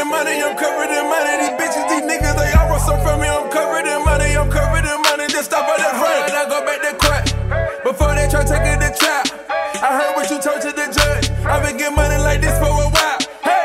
in money, I'm covered in money. These bitches, these niggas, they all want some from me. I'm covered in money, I'm covered in money. Just stop at the front and I go back to crack. Before they try taking the trap, I heard what you told to the judge. I've been getting money like this for a while. Hey,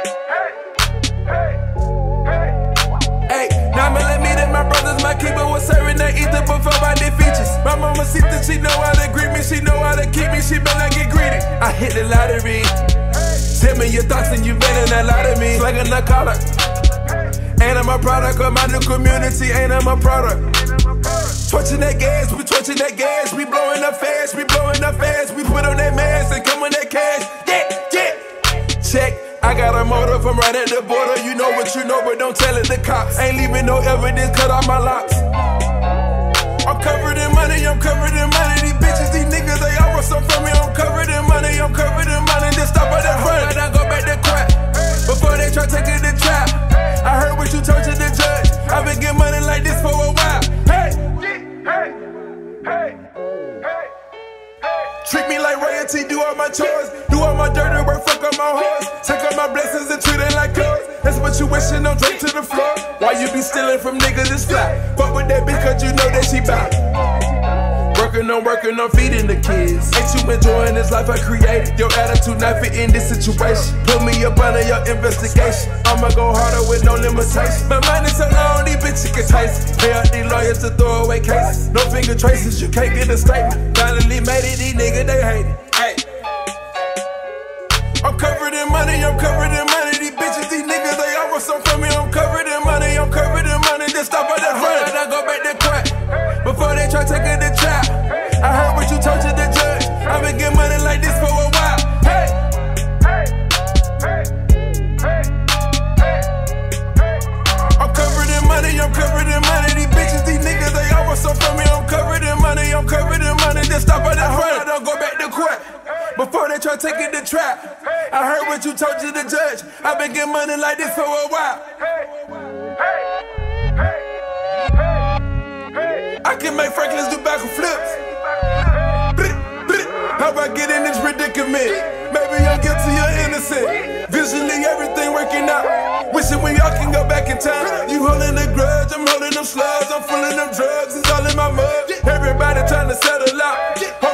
now I'ma let me that my brothers, my keeper was serving that ether before I did features. My mama see that she know how to greet me, she know how to keep me, she better not get greedy. I hit the lottery. Tell me your thoughts and you better not lie to me. Like a narcotic. Ain't I'm a product of my new community, ain't I'm a product. Torching that gas, we torching that gas. We blowing up fast, we blowing up fast. We put on that mask and come on that cash. Yeah, yeah. Check, I got a motive, I'm right at the border. You know what you know, but don't tell it to cops. Ain't leaving no evidence, cut off my locks. I'm covered in money, I'm covered in money. These bitches, these niggas, they all want some from me. I'm covered in money, I'm covered in money. Just stop at the front and I go back to crack. Before they try taking the trap, I heard what you told to the judge. I've been getting money like this for a while. Hey, hey, hey, hey. Treat me like royalty, do all my chores, do all my dirty work, fuck up my horse. Take all my blessings and treat it like yours. That's what you wishing on, drink to the floor. Why you be stealing from niggas that's fly? Fuck with that bitch cause you know that she bout. Working on feeding the kids. Ain't you enjoying this life I created? Your attitude not fit in this situation. Put me up under your investigation. I'ma go harder with no limitation. My mind is so long, these bitches can taste it. Pay out these lawyers to throw away cases. No finger traces, you can't get a statement. Finally made it, these niggas, they hate it. Hey. I'm covered in money, I'm covered in money. These bitches, these niggas, they all want some from me. I'm covered in money, I'm covered in money. Just stop at the front and I go back to crack. Before they try taking the trap, I heard what you told to the judge. I've been getting money like this for a while. Hey, I'm covered in money, I'm covered in money. These bitches, these niggas, they all want some from me. I'm covered in money, I'm covered in money. Just stop at the front, I don't go back to crack. Before they try taking the trap, I heard what you told to the judge. I've been getting money like this for a while. I can make Franklins do back flips. How about getting this predicament? Maybe I'm guilty or innocent. Visually everything working out. Wishing we all can go back in time. You holding the grudge, I'm holding them slugs. I'm full of them drugs, it's all in my mug. Everybody trying to settle out.